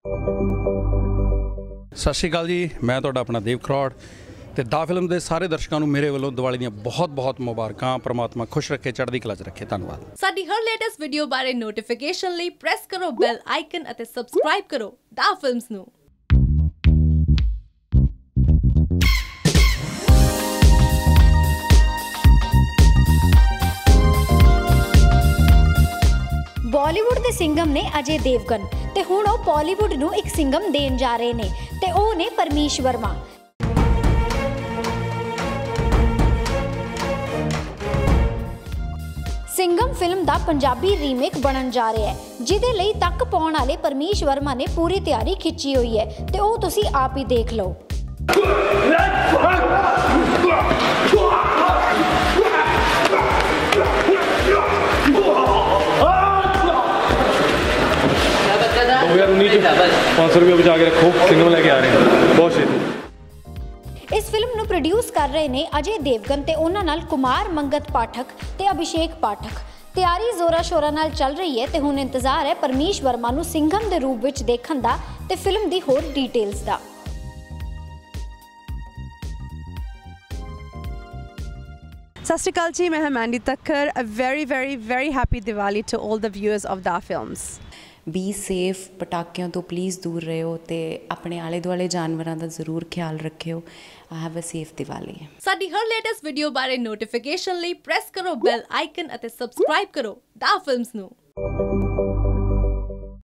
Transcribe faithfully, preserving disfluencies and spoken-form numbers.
ਸਤਿ ਸ਼੍ਰੀ ਅਕਾਲ ਜੀ, मैं ਤੁਹਾਡਾ ਆਪਣਾ ਦੇਵ ਖਰੋੜ ਤੇ ਦਾ ਫਿਲਮ ਦੇ ਸਾਰੇ ਦਰਸ਼ਕਾਂ ਨੂੰ ਮੇਰੇ ਵੱਲੋਂ ਦੀਵਾਲੀ ਦੀਆਂ ਬਹੁਤ-ਬਹੁਤ ਮੁਬਾਰਕਾਂ। ਪ੍ਰਮਾਤਮਾ ਖੁਸ਼ ਰੱਖੇ, ਚੜ੍ਹਦੀ ਕਲਾ 'ਚ ਰੱਖੇ। ਧੰਨਵਾਦ। ਸਾਡੀ ਹਰ ਲੇਟੈਸਟ ਵੀਡੀਓ ਬਾਰੇ ਨੋਟੀਫਿਕੇਸ਼ਨ ਲਈ ਪ੍ਰੈਸ ਕਰੋ ਬੈਲ ਆਈਕਨ ਅਤੇ ਸਬਸਕ੍ਰਾਈਬ ਕਰੋ ਦਾ ਫਿਲਮਸ ਨੂੰ। बॉलीवुड के सिंघम ने अजय देवगन ते हुण ओह बॉलीवुड नूं एक सिंघम देण जा रहे ने ते ओह ने परमीश वर्मा। सिंघम फिल्म दा पंजाबी रीमेक बनन जा रहा है, जिहदे लई तक पाउण वाले परमीश वर्मा ने पूरी तैयारी खिंची हुई है ते ओह तुसीं आप ही देख लो। पाँच सौ रुपये बचा के रखो, सिंघम लेके आ रहे हैं बहुत छेती। इस फिल्म नूं प्रोड्यूस कर रहे ने अजय देवगन ते उन्हां नाल कुमार मंगत पाठक ते अभिषेक पाठक। तैयारी जोरा शोरा नाल चल रही है ते हुण इंतजार है परमीश वर्मा नूं सिंघम दे रूप विच देखण दा ते फिल्म दी होर डिटेल्स दा। सत श्री अकाल जी, मैं हूं Mandy Takhar. A very very very happy Diwali to all the viewers of the films. Be safe, पटाकियों तो प्लीज़ दूर रहो ते अपने आले दुआले जानवरों का जरूर ख्याल रखियो। Have a safe Diwali. साडी हर लेटेस्ट वीडियो बारे नोटिफिकेशन ਲਈ ਪ੍ਰੈਸ ਕਰੋ ਬੈਲ ਆਈਕਨ ਅਤੇ ਸਬਸਕ੍ਰਾਈਬ ਕਰੋ ਦਾ ਫਿਲਮਸ ਨੂੰ।